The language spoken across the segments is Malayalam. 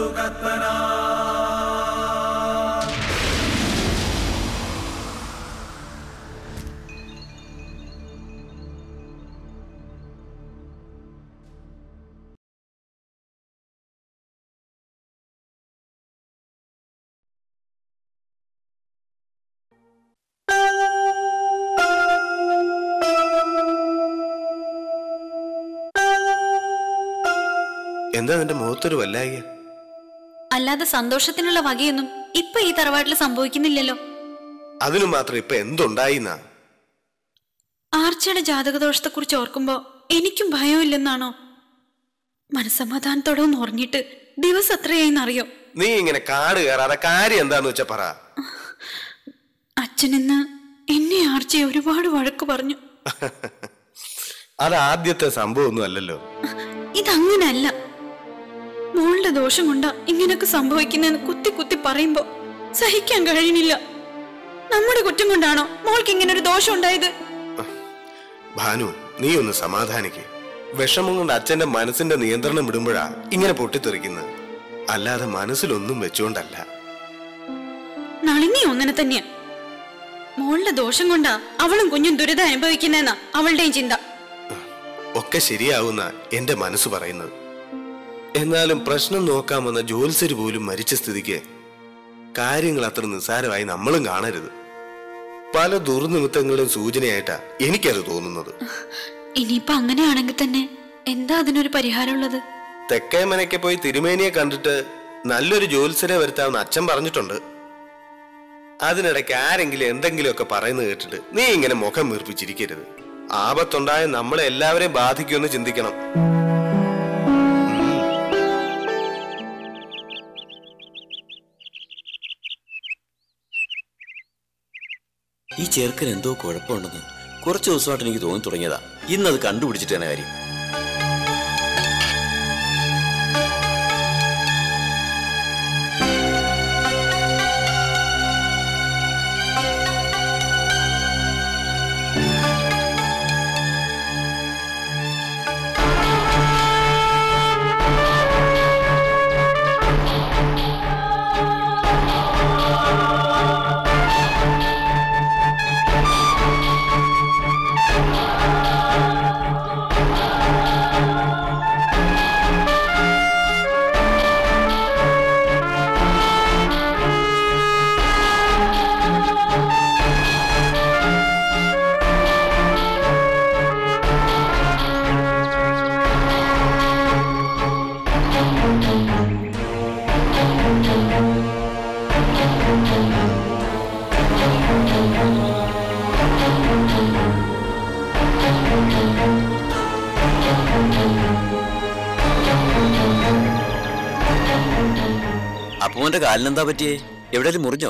എന്താ നിന്റെ മുഖത്തൊരു വല്ലായ? അല്ലാതെ സന്തോഷത്തിനുള്ള വകയൊന്നും ഇപ്പൊ ഈ തറവാട്ടിൽ സംഭവിക്കുന്നില്ലല്ലോ. അതിനു മാത്രം ഇപ്പൊ എന്തുണ്ടായിന്നാ? ആർച്ചയുടെ ജാതകദോഷത്തെ കുറിച്ച് ഓർക്കുമ്പോ എനിക്കും ഭയമില്ലെന്നാണോ? മനസ്സമാധാനത്തോടെ ഒന്ന് ഉറങ്ങിയിട്ട് ദിവസം എത്രയായിന്നറിയോ? നീ ഇങ്ങനെ കാട് കയറാതെ കാര്യം എന്താന്ന് വെച്ചാ പറ. അച്ഛനിന്ന് എന്നെ ആർച്ചയെ ഒരുപാട് വഴക്ക് പറഞ്ഞു. അത് ആദ്യത്തെ സംഭവം ഒന്നും അല്ലല്ലോ. ഇതങ്ങനല്ല. മോളുടെ ദോഷം കൊണ്ടാ ഇങ്ങനൊക്കെ സംഭവിക്കുന്നതെന്ന് കുത്തി കുത്തി പറയുമ്പോ സഹിക്കാൻ കഴിയണില്ല. നമ്മുടെ കുറ്റം കൊണ്ടാണോ മോൾക്ക് ഇങ്ങനെ ഒരു ദോഷം ഉണ്ടായത്? ഭാനു, നീ ഒന്ന് സമാധാനിക്ക്. വിഷമം കൊണ്ട് അച്ഛന്റെ മനസ്സിന്റെ നിയന്ത്രണം വിടുമ്പോഴാ ഇങ്ങനെ പൊട്ടിത്തെറിക്കുന്നത്, അല്ലാതെ മനസ്സിലൊന്നും വെച്ചുകൊണ്ടല്ല. നളിനി അങ്ങനെ തന്നെയാ. മോളുടെ ദോഷം കൊണ്ടാ അവളും കുഞ്ഞും ദുരിതം അനുഭവിക്കുന്നതെന്നാ അവളുടെയും ചിന്ത. ഒക്കെ ശരിയാവുന്ന എന്റെ മനസ്സ് പറയുന്നത്. എന്നാലും പ്രശ്നം നോക്കാൻ വന്ന ജോത്സ്യര് പോലും മരിച്ച സ്ഥിതിക്ക് കാര്യങ്ങൾ അത്ര നിസ്സാരമായി നമ്മളും കാണരുത്. പല ദുർനിമിത്തങ്ങളും സൂചനയായിട്ടാ എനിക്കത് തോന്നുന്നത്. ഇനിയിപ്പൊ അങ്ങനെയാണെങ്കിൽ തന്നെ എന്താ അതിനൊരു പരിഹാരമുള്ളത്? തെക്കേമനയ്ക്ക് പോയി തിരുമേനിയെ കണ്ടിട്ട് നല്ലൊരു ജോത്സ്യരെ വരുത്താമെന്ന് അച്ഛൻ പറഞ്ഞിട്ടുണ്ട്. അതിനിടയ്ക്ക് ആരെങ്കിലും എന്തെങ്കിലുമൊക്കെ പറയുന്നത് കേട്ടിട്ട് നീ ഇങ്ങനെ മുഖം വീർപ്പിച്ചിരിക്കരുത്. ആപത്തുണ്ടായ നമ്മളെ എല്ലാവരെയും ബാധിക്കുമെന്ന് ചിന്തിക്കണം. ഈ ചെറുക്കൻ എന്തോ കുഴപ്പമുണ്ടെന്ന് കുറച്ച് ദിവസമായിട്ട് എനിക്ക് തോന്നി തുടങ്ങിയതാ. ഇന്നത് കണ്ടുപിടിച്ചിട്ടാണ് കാര്യം. അപ്പുവിന്റെ കാലിനെന്താ പറ്റിയേ? എവിടെയും മുറിഞ്ഞോ?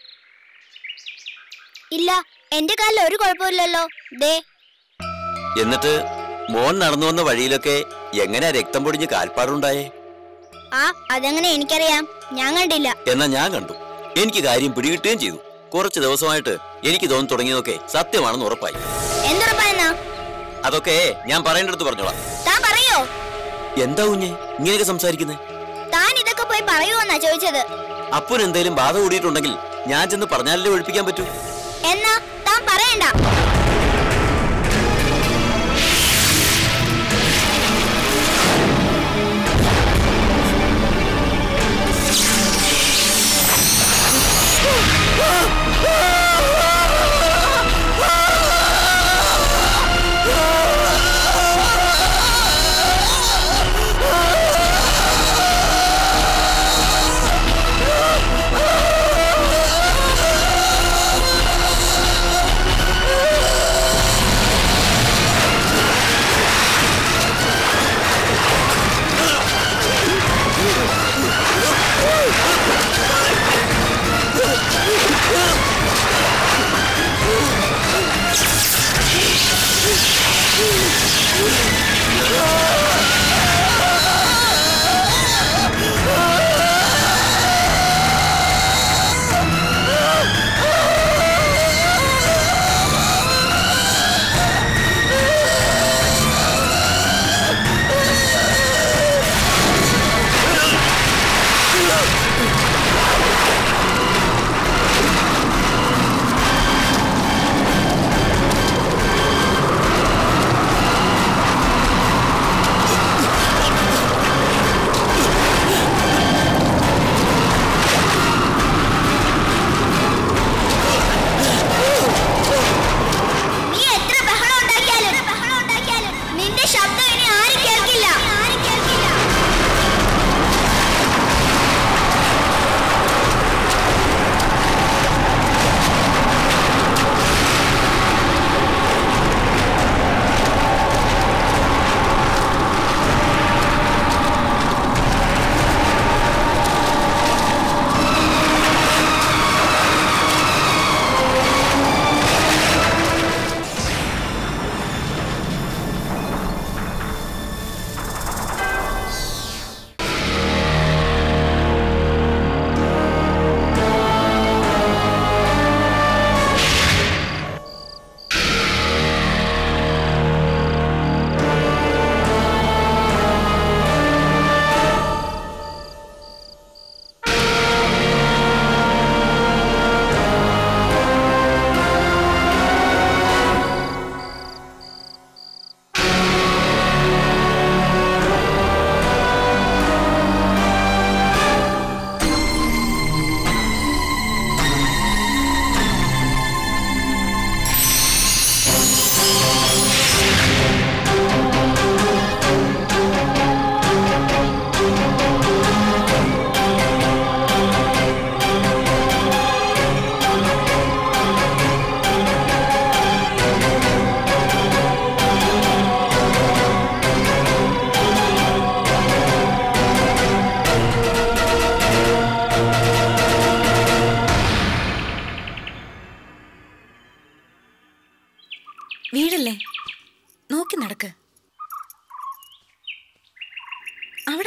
ഇല്ല, എന്റെ കാലിൽ ഒരു കുഴപ്പമില്ലല്ലോ. എന്നിട്ട് മോൻ നടന്നു വന്ന വഴിയിലൊക്കെ എങ്ങനെയാ രക്തം പൊടിഞ്ഞ് കാൽപ്പാടുണ്ടായേ? അതെങ്ങനെ എനിക്കറിയാം? ഞാൻ കണ്ടില്ല. എന്നാ ഞാൻ കണ്ടു. എനിക്ക് കാര്യം പിടികിട്ടുകയും ചെയ്തു. കുറച്ച് ദിവസമായിട്ട് എനിക്ക് തോന്നി തുടങ്ങിയതൊക്കെ സത്യമാണെന്ന് ഉറപ്പായി. എന്തുറപ്പായെന്നാ? അതൊക്കെ ഞാൻ പറയേണ്ടടുത്ത് പറഞ്ഞോളാം. താൻ പറയോ? എന്താ കുഞ്ഞെ ഇങ്ങനെയൊക്കെ സംസാരിക്കുന്നേ? താൻ ഇതൊക്കെ പോയി പറയുവോന്നാ ചോദിച്ചത്. അപ്പൻ എന്തേലും ബാധ കൂടിയിട്ടുണ്ടെങ്കിൽ ഞാൻ ചെന്ന് പറഞ്ഞാലല്ലേ ഒഴിപ്പിക്കാൻ പറ്റൂ. എന്നാ താൻ പറയണ്ട.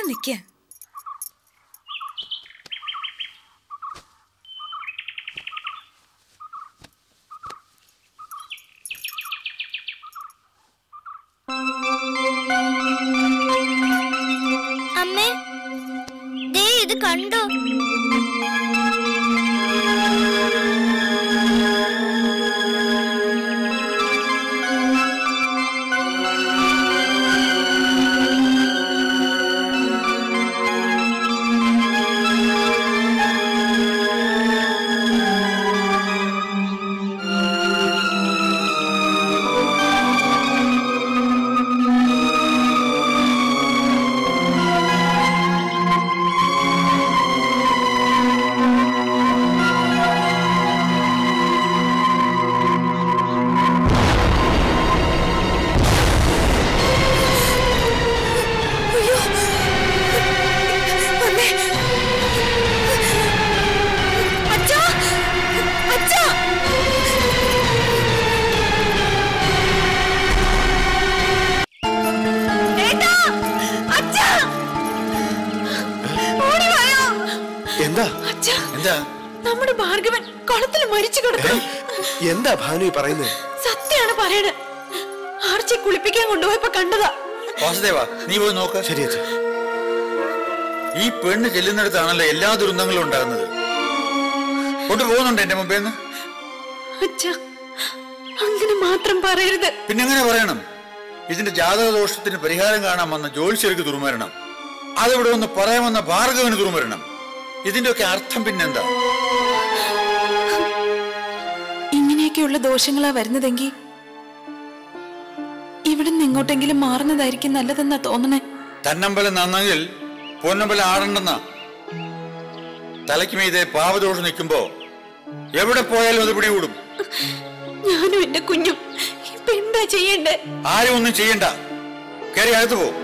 നിക്ക. അമ്മേ, ദേ ഇത് കണ്ടോ? നമ്മുടെ ഭാർഗവൻ കുളത്തിൽ മരിച്ചു കിടക്കും. എന്താ ഭാനു പറയുന്നത്? സത്യാണ് പറയണത്. ആർച്ചി കുളിപ്പിക്കാൻ കൊണ്ടുപോയപ്പോ കണ്ടതാ. വാസുദേവ, നീ പോയി നോക്ക. ശരി അച്ഛാ. ഈ പെണ്ണ് ചെല്ലുന്നിടത്താണല്ലോ എല്ലാ ദുരന്തങ്ങളും ഉണ്ടാകുന്നത്. കൊണ്ടുപോകുന്നുണ്ട് എന്റെ മുമ്പേന്ന്. അച്ഛാ, അങ്ങനെ മാത്രം പറയരുത്. പിന്നെങ്ങനെ പറയണം? ഇതിന്റെ ജാതക ദോഷത്തിന് പരിഹാരം കാണാൻ വന്ന ജ്യോത്സ്യർക്ക് തുറമരണം, അതിവിടെ ഒന്ന് പറയാമെന്ന ഭാർഗവന് തുറമരണം. ഇതിന്റെയൊക്കെ അർത്ഥം പിന്നെന്താ? ഇങ്ങനെയൊക്കെയുള്ള ദോഷങ്ങളാ വരുന്നതെങ്കിൽ ഇവിടെ നിന്ന് എങ്ങോട്ടെങ്കിലും മാറുന്നതായിരിക്കും നല്ലതെന്നാ തോന്നണേ. തന്നമ്പലം നന്നെങ്കിൽ പൊന്നമ്പലം ആടണ്ടെന്ന തലയ്ക്ക് മീതെ പാവദോഷം നിൽക്കുമ്പോ എവിടെ പോയാലും അത് പിടികൂടും. ഞാനും എന്റെ കുഞ്ഞും ഇപ്പൊ എന്താ ചെയ്യണ്ടേ? ആരും ഒന്നും ചെയ്യണ്ട, കയറി അകത്ത് പോ.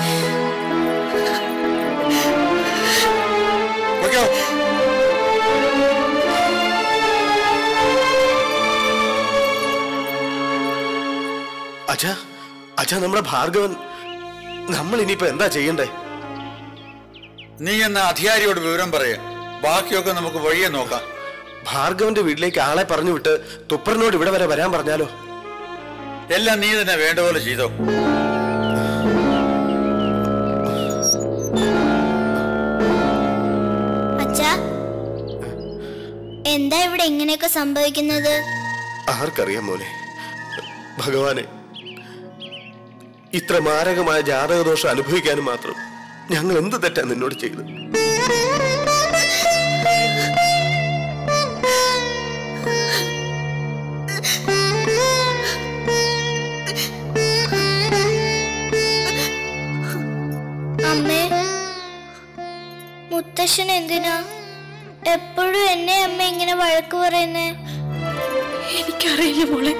അച്ഛാ, അച്ഛാ, നമ്മുടെ ഭാർഗവൻ, നമ്മൾ ഇനിയിപ്പോ എന്താ ചെയ്യണ്ടേ? നീ എന്ന അധികാരിയോട് വിവരം പറയ, ബാക്കിയൊക്കെ നമുക്ക് വഴിയെ നോക്കാം. ഭാർഗവന്റെ വീട്ടിലേക്ക് ആളെ പറഞ്ഞു വിട്ട് തുപ്പറിനോട് ഇവിടെ വരെ വരാൻ പറഞ്ഞാലോ? എല്ലാം നീ തന്നെ വേണ്ട പോലെ ചെയ്തോ. അച്ഛാ, എന്താ ഇവിടെ ഇങ്ങനെയൊക്കെ സംഭവിക്കുന്നത്? ആർക്കറിയാം മോനെ. ഭഗവാനെ, ഇത്ര മാരകമായ ജാതകദോഷം അനുഭവിക്കാനും മാത്രം ഞങ്ങൾ എന്ത് തെറ്റാ നിന്നോട് ചെയ്ത്? അമ്മേ, മുത്തശ്ശൻ എന്തിനാ എപ്പോഴും എന്നെ അമ്മ ഇങ്ങനെ വഴക്ക് പറയുന്നേ? എനിക്കറിയില്ല മോളെ.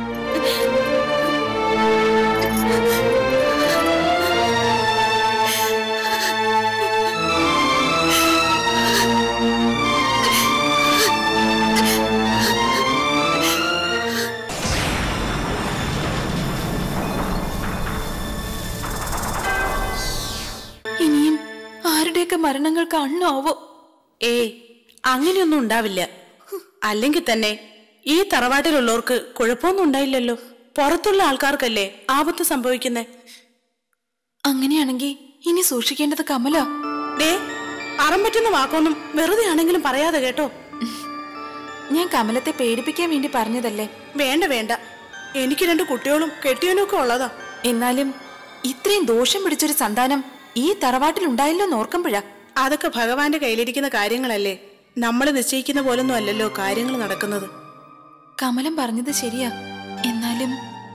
ഇനിയും ആരുടെയൊക്കെ മരണങ്ങൾ കാണണാവോ? അങ്ങനെയൊന്നും ഉണ്ടാവില്ല. അല്ലെങ്കിൽ തന്നെ ഈ തറവാട്ടിലുള്ളവർക്ക് കുഴപ്പമൊന്നും ഉണ്ടായില്ലല്ലോ. പുറത്തുള്ള ആൾക്കാർക്കല്ലേ ആപത്ത് സംഭവിക്കുന്നേ. അങ്ങനെയാണെങ്കിൽ ഇനി സൂക്ഷിക്കേണ്ടത് കമല. അറം പറ്റുന്ന വാക്കൊന്നും വെറുതെ ആണെങ്കിലും പറയാതെ കേട്ടോ. ഞാൻ കമലത്തെ പേടിപ്പിക്കാൻ വേണ്ടി പറഞ്ഞതല്ലേ. വേണ്ട വേണ്ട, എനിക്ക് 2 കുട്ടികളും കെട്ടിയവനും ഒക്കെ ഉള്ളതാ. എന്നാലും ഇത്രയും ദോഷം പിടിച്ചൊരു സന്താനം ഈ തറവാട്ടിൽ ഉണ്ടായല്ലോ നോർക്കുമ്പോഴാ. അതൊക്കെ ഭഗവാന്റെ കയ്യിലിരിക്കുന്ന കാര്യങ്ങളല്ലേ. നമ്മൾ നിശ്ചയിക്കുന്ന പോലൊന്നും അല്ലല്ലോ കാര്യങ്ങൾ നടക്കുന്നത്. കമലം പറഞ്ഞത് ശരിയാ. എന്നാലും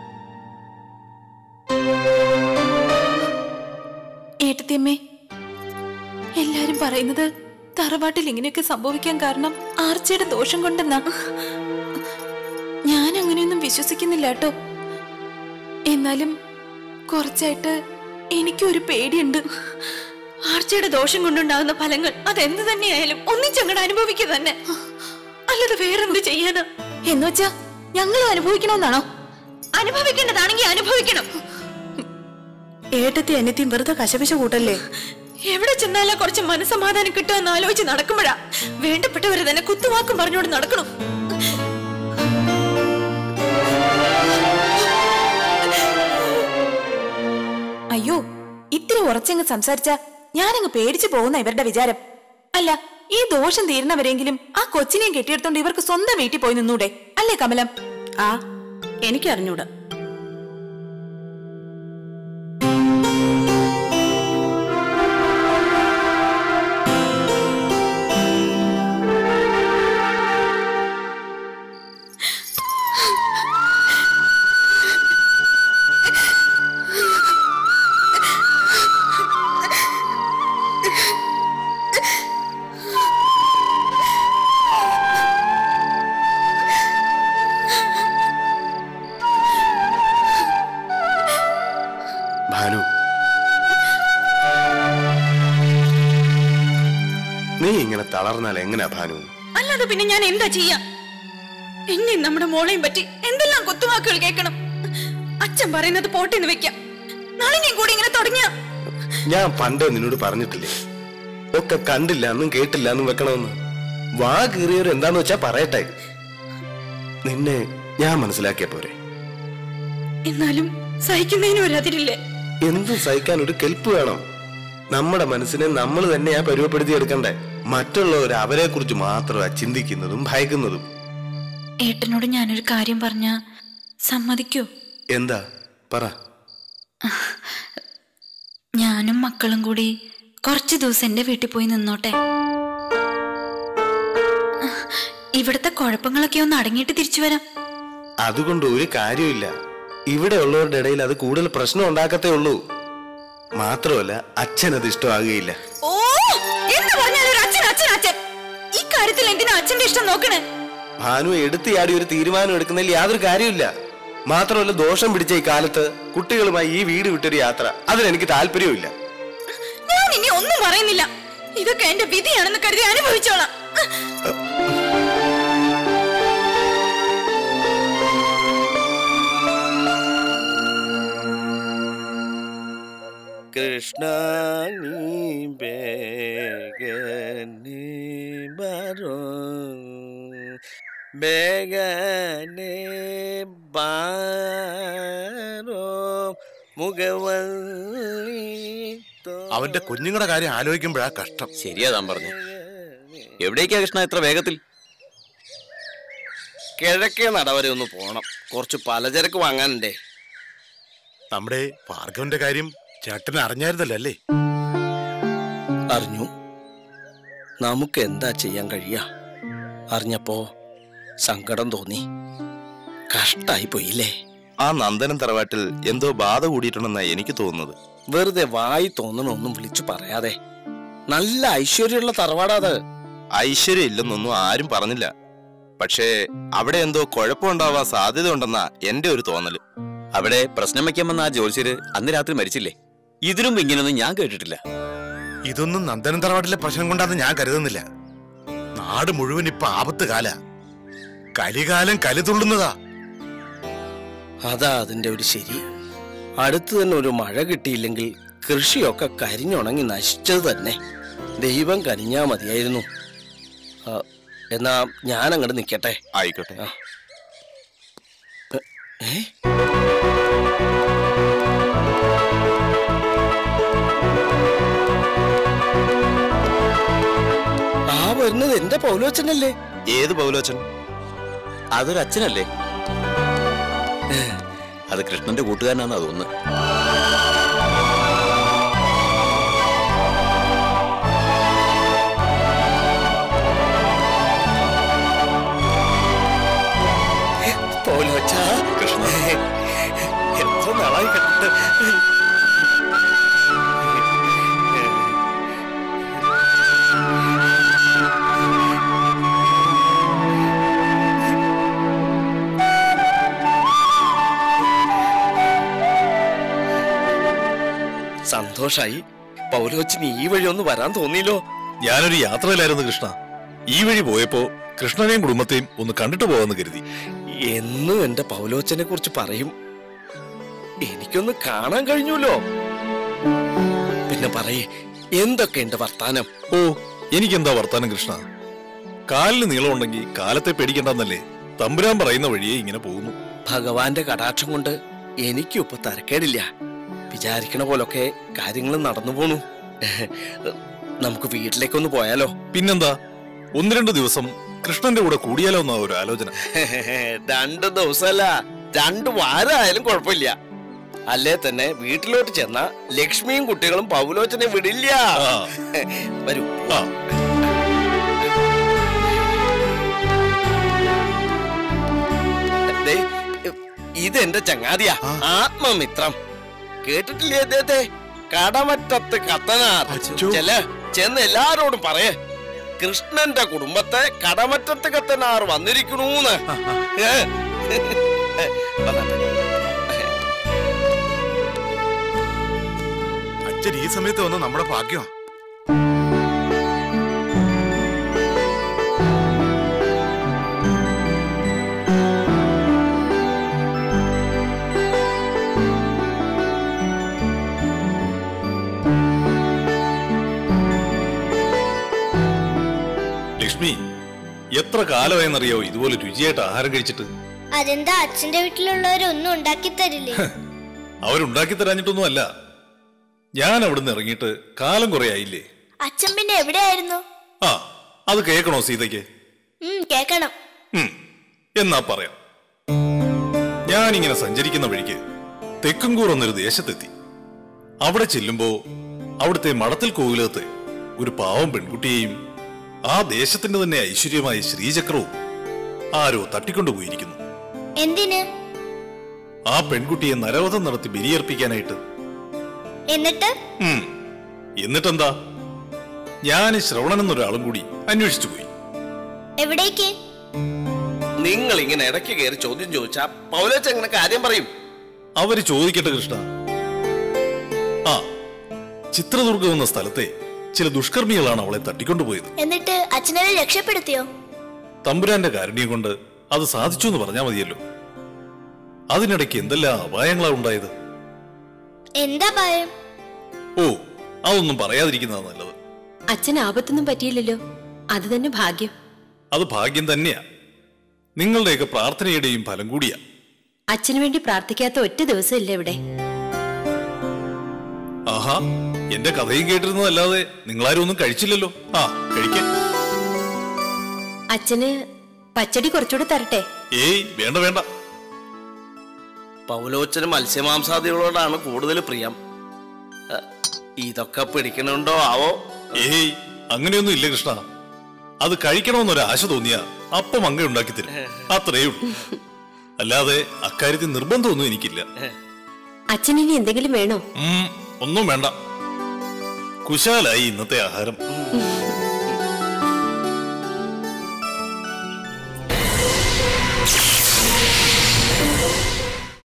ഏട്ടത്തിയമ്മേ, എല്ലാരും പറയുന്നത് തറവാട്ടിൽ ഇങ്ങനെയൊക്കെ സംഭവിക്കാൻ കാരണം ആർച്ചയുടെ ദോഷം കൊണ്ടെന്നാ. ഞാൻ അങ്ങനെയൊന്നും വിശ്വസിക്കുന്നില്ല കേട്ടോ. എന്നാലും കുറച്ചായിട്ട് എനിക്കൊരു പേടിയുണ്ട്. ആർച്ചയുടെ ദോഷം കൊണ്ടുണ്ടാകുന്ന ഫലങ്ങൾ അതെന്ത് തന്നെയായാലും ഒന്നിച്ചങ്ങോട്ട് അനുഭവിക്കുക തന്നെ, അല്ലാതെ വേറെന്ത് ചെയ്യാനാ? എന്നുവെച്ചാ ഞങ്ങൾ അനുഭവിക്കണമെന്നാണോ? അനുഭവിക്കേണ്ടതാണെങ്കിൽ അനുഭവിക്കണം. ഏട്ടത്തി അനിയത്തിയും വെറുതെ കശപിശ കൂട്ടല്ലേ. എവിടെ ചെന്നാലാ കുറച്ച് മനസ്സമാധാനം കിട്ടുമെന്ന് ആലോചിച്ച് നടക്കുമ്പോഴാ വേണ്ടപ്പെട്ടവരെ തന്നെ കുത്തുവാക്കും പറഞ്ഞോണ്ട് നടക്കണം. അയ്യോ, ഇത്തിരി ഉറച്ചങ്ങ് സംസാരിച്ച ഞാനങ്ങ് പേടിച്ചു പോകുന്ന ഇവരുടെ വിചാരം. അല്ല, ഈ ദോഷം തീരുന്നവരെങ്കിലും ആ കൊച്ചിനെയും കെട്ടിയെടുത്തോണ്ട് ഇവർക്ക് സ്വന്തം വീട്ടിൽ പോയി നിന്നൂടെ? അല്ലേ കമലം? ആ, എനിക്കറിഞ്ഞൂടാ. നീ ഇങ്ങനെ തളർന്നാൽ എങ്ങനെയാ ഭാനു? അല്ലാതെ പിന്നെ ഞാൻ എന്താ ചെയ്യാ? എന്നെ നമ്മുടെ മോളെയും പറ്റി എന്തെല്ലാം കുത്തുവാക്കുകൾ കേൾക്കണം. അച്ഛൻ പറയുന്നത് പോട്ടെന്ന് വെക്കാം. നാളെ കൂടി ഇങ്ങനെ തുടങ്ങിയ ഞാൻ പണ്ട് നിന്നോട് പറഞ്ഞിട്ടില്ലേ, ഒക്കെ കണ്ടില്ല എന്നും കേട്ടില്ല എന്നും വെക്കണമെന്ന്. വാ കീറിയവർ എന്താന്ന് വെച്ചാ പറയട്ടെ. നിന്നെ ഞാൻ മനസ്സിലാക്കിയ പോരെ. എന്നാലും സഹിക്കുന്നതിന് ഒരു അതിരില്ലേ? എന്തും സഹിക്കാൻ ഒരു കെൽപ്പ് വേണം. നമ്മുടെ മനസ്സിനെ നമ്മൾ തന്നെയാ പരുവപ്പെടുത്തി എടുക്കണ്ടേ. മറ്റുള്ളവർ അവരെ കുറിച്ച് മാത്രമാ ചിന്തിക്കുന്നതും ഭയക്കുന്നതും. ഏട്ടനോട് ഞാനൊരു കാര്യം പറഞ്ഞ സമ്മതിക്കോ? എന്താ പറ. ഞാനും മക്കളും കൂടി കുറച്ചു ദിവസം എന്റെ വീട്ടിൽ പോയി നിന്നോട്ടെ. ഇവിടുത്തെ കുഴപ്പങ്ങളൊക്കെ ഒന്ന് അടങ്ങിയിട്ട് തിരിച്ചു വരാം. അതുകൊണ്ട് ഒരു കാര്യമില്ല. ഇവിടെ ഉള്ളവരുടെ ഇടയിൽ അത് കൂടുതൽ പ്രശ്നം ഉണ്ടാക്കത്തേ ഉള്ളൂ. മാത്രമല്ല അച്ഛൻ അത് ഇഷ്ടമാകുകയില്ല. ഓ, എന്ത് പറഞ്ഞാലും ഒരു അച്ഛൻ അച്ഛൻ അച്ഛൻ. ഈ കാര്യത്തിൽ എന്തിനാ അച്ഛന്റെ ഇഷ്ടം നോക്കണേ? ഭാനു എടുത്തിയാടി ഒരു തീരുമാനം എടുക്കുന്നതിൽ യാതൊരു കാര്യമില്ല. മാത്രമല്ല ദോഷം പിടിച്ച ഈ കാലത്ത് കുട്ടികളുമായി ഈ വീട് വിട്ടൊരു യാത്ര അതിനെനിക്ക് താല്പര്യമില്ല. ഞാൻ ഇനി ഒന്നും പറയുന്നില്ല. ഇതൊക്കെ എന്റെ വിധിയാണെന്ന് കരുതി അനുഭവിച്ചോളാം. കൃഷ്ണ നീ ബേഗനെ ബാരോ ബേഗനെ ബാരോ മുഖവല്ലി. അവന്റെ കുഞ്ഞുങ്ങളുടെ കാര്യം ആലോചിക്കുമ്പോഴാ കഷ്ടം. ശരിയാ താൻ പറഞ്ഞു. എവിടേക്കാ കൃഷ്ണ ഇത്ര വേഗത്തിൽ? കിഴക്കേ നടവരെ ഒന്ന് പോണം. കുറച്ച് പലചരക്ക് വാങ്ങാനുണ്ടേ. നമ്മുടെ ഭാർഗവന്റെ കാര്യം ചേട്ടന് അറിഞ്ഞായിരുന്നല്ലോ അല്ലേ? അറിഞ്ഞു. നമുക്ക് എന്താ ചെയ്യാൻ കഴിയാ? അറിഞ്ഞപ്പോ സങ്കടം തോന്നി. കഷ്ടായി പോയില്ലേ? ആ നന്ദനം തറവാട്ടിൽ എന്തോ ബാധ കൂടിയിട്ടുണ്ടെന്നാ എനിക്ക് തോന്നുന്നത്. വെറുതെ വായി തോന്നണൊന്നും വിളിച്ചു പറയാതെ. നല്ല ഐശ്വര്യമുള്ള തറവാടാത്. ഐശ്വര്യം ഇല്ലെന്നൊന്നും ആരും പറഞ്ഞില്ല. പക്ഷേ അവിടെ എന്തോ കുഴപ്പമുണ്ടാവാൻ സാധ്യത ഉണ്ടെന്നാ എന്റെ ഒരു തോന്നല്. അവിടെ പ്രശ്നം വയ്ക്കാൻ വന്ന ആ ജോത്സ്യര് അന്ന് രാത്രി മരിച്ചില്ലേ? ഇതിനും ഇങ്ങനൊന്നും ഞാൻ കേട്ടിട്ടില്ല. ഇതൊന്നും നന്ദനം തറവാട്ടിലെ പ്രശ്നം കൊണ്ടാന്ന് ഞാൻ കരുതുന്നില്ല. നാട് മുഴുവൻ ഇപ്പൊ ആപത്ത് കാല. കലികാലം കലിതുള്ളുന്നതാ. അതാ അതിന്റെ ഒരു ശരി. അടുത്ത് തന്നെ ഒരു മഴ കിട്ടിയില്ലെങ്കിൽ കൃഷിയൊക്കെ കരിഞ്ഞുണങ്ങി നശിച്ചത് തന്നെ. ദൈവം കനിഞ്ഞാ മതിയായിരുന്നു. എന്നാ ഞാൻ അങ്ങോട്ട് നിക്കട്ടെ. ആയിക്കോട്ടെ. ആ വരുന്നത് എന്റെ പൗലോച്ചനല്ലേ? ഏത് പൗലോച്ചൻ? അതൊരു അച്ഛനല്ലേ? അത് കൃഷ്ണന്റെ കൂട്ടുകാരനാണെന്നാ തോന്നുന്നു. പൗലോച്ച, കൃഷ്ണ എത്ര നാളായി കണ്ടിട്ട്. സന്തോഷായി. പൗലോച്ചിന് ഈ വഴി ഒന്ന് വരാൻ തോന്നിയില്ലോ. ഞാനൊരു യാത്രയിലായിരുന്നു കൃഷ്ണ. ഈ വഴി പോയപ്പോ കൃഷ്ണനെയും കുടുംബത്തെയും ഒന്ന് കണ്ടിട്ട് പോവാന്ന് കരുതി. എന്നും എന്റെ പൗലോച്ചനെ കുറിച്ച് പറയും. എനിക്കൊന്ന് കാണാൻ കഴിഞ്ഞല്ലോ. പിന്നെ പറയേ, എന്തൊക്കെയുണ്ട് വർത്താനം? ഓ, എനിക്കെന്താ വർത്താനം കൃഷ്ണ? കാലിന് നീളമുണ്ടെങ്കിൽ കാലത്തെ പേടിക്കണ്ടെന്നല്ലേ തമ്പുരാൻ പറയുന്ന വഴിയെ ഇങ്ങനെ പോകുന്നു. ഭഗവാന്റെ കടാക്ഷം കൊണ്ട് എനിക്കും ഇപ്പൊ തരക്കേടില്ല. വിചാരിക്കണ പോലൊക്കെ കാര്യങ്ങൾ നടന്നു പോണു. നമുക്ക് വീട്ടിലേക്കൊന്ന് പോയാലോ? പിന്നെന്താ, 1-2 ദിവസം കൃഷ്ണന്റെ കൂടെ കൂടിയാലോ എന്നാ ഒരു ആലോചന. 2 ദിവസമല്ല, 2 വാരമായാലും കുഴപ്പമില്ല. അല്ലേ തന്നെ വീട്ടിലോട്ട് ചെന്ന ലക്ഷ്മിയും കുട്ടികളും പൗലോച്ചനെ വിടില്ല. വരൂ. ഇതെന്റെ ചങ്ങാതിയാ, ആത്മമിത്രം. കേട്ടിട്ടില്ലേ അദ്ദേഹത്തെ? കടമറ്റത്ത് കത്തനാർ. ചെന്ന് എല്ലാരോടും പറയേ, കൃഷ്ണന്റെ കുടുംബത്തെ കടമറ്റത്ത് കത്തനാർ വന്നിരിക്കണൂന്ന്. അച്ഛൻ ഈ സമയത്ത് വന്ന് നമ്മുടെ ഭാഗ്യം. ലക്ഷ്മി, എത്ര കാലമായെന്നറിയോ ഇതുപോലെ രുചിയായിട്ട് ആഹാരം കഴിച്ചിട്ട്? അതെന്താ, അച്ഛന്റെ വീട്ടിലുള്ളവരൊന്നും ഉണ്ടാക്കി തരില്ലേ? അവരുണ്ടാക്കി തരാഞ്ഞിട്ടൊന്നും അല്ല, ഞാൻ അവിടുന്ന് ഇറങ്ങിയിട്ട് കാലം കുറെ ആയില്ലേ. അച്ഛൻ പിന്നെ എവിടെയായിരുന്നു? ആ, അത് കേൾക്കണോ സീതയ്ക്ക്? കേക്കണം. എന്നാ പറയാം. ഞാനിങ്ങനെ സഞ്ചരിക്കുന്ന വഴിക്ക് തെക്കുംകൂർ എന്നൊരു ദേശത്തെത്തി. അവിടെ ചെല്ലുമ്പോ അവിടുത്തെ മടത്തിൽ കോവിലകത്ത് ഒരു പാവം പെൺകുട്ടിയെയും ആ ദേശത്തിന്റെ തന്നെ ഐശ്വര്യമായ ശ്രീചക്രവും ആരോ തട്ടിക്കൊണ്ടുപോയിരിക്കുന്നു. എന്തിന്? ആ പെൺകുട്ടിയെ നരവധം നടത്തി ബലിയർപ്പിക്കാനായിട്ട്. എന്നിട്ടെന്താ, ഞാൻ ശ്രവണൻ എന്നൊരാളും കൂടി അന്വേഷിച്ചു പോയി. എവിടേക്ക്? നിങ്ങൾ ഇങ്ങനെ ഇടയ്ക്ക് കയറി ചോദ്യം ചോദിച്ചാ പൗലോച്ച എങ്ങനെ കാര്യം പറയും? അവര് ചോദിക്കട്ടെ കൃഷ്ണ. ആ, ചിത്രദുർഗം എന്ന സ്ഥലത്തെ ചില ദുഷ്കർമ്മികളാണ് അവളെ തട്ടിക്കൊണ്ടുപോയത്. എന്നിട്ട് അച്ഛനെ രക്ഷപ്പെടുത്തിയോ? തമ്പുരാന്റെ കാരുണ്യം കൊണ്ട് അത് സാധിച്ചു എന്ന് പറഞ്ഞാൽ മതിയല്ലോ. അതിനിടയ്ക്ക് എന്തെല്ലാം അപായങ്ങളാ ഉണ്ടായത്. എന്താ ഭയം? ഓ, അതൊന്നും പറയാതിരിക്കുന്നതാ നല്ലത്. അച്ഛന് ആപത്തൊന്നും പറ്റിയില്ലല്ലോ, അത് തന്നെ ഭാഗ്യം. അത് ഭാഗ്യം തന്നെയാ. നിങ്ങളുടെയൊക്കെ പ്രാർത്ഥനയുടെയും ഫലം കൂടിയാ. അച്ഛനു വേണ്ടി പ്രാർത്ഥിക്കാത്ത ഒറ്റ ദിവസം ഇല്ല ഇവിടെ. ആഹാ, എന്റെ കഥയും കേട്ടിരുന്നതല്ലാതെ നിങ്ങളാരും ഒന്നും കഴിച്ചില്ലല്ലോ. ആ, കഴിക്കാൻ. അച്ഛന് പച്ചടി കുറച്ചുകൂടെ തരട്ടെ? ഏയ്, വേണ്ട വേണ്ട. പൗലോച്ചന് മത്സ്യമാംസാദികളോടാണ് കൂടുതൽ പ്രിയം. ഇതൊക്കെ പിടിക്കണുണ്ടോ ആവോ? ഏയ്, അങ്ങനെയൊന്നും ഇല്ല കൃഷ്ണ. അത് കഴിക്കണമെന്നൊരു ആശ തോന്നിയാ അപ്പം അങ്ങ ഉണ്ടാക്കി തരും, അത്രയേ ഉള്ളൂ. അല്ലാതെ അക്കാര്യത്തിൽ നിർബന്ധമൊന്നും എനിക്കില്ല. അച്ഛനിനി എന്തെങ്കിലും വേണോ? ഒന്നും വേണ്ട. കുശാലായി ഇന്നത്തെ ആഹാരം.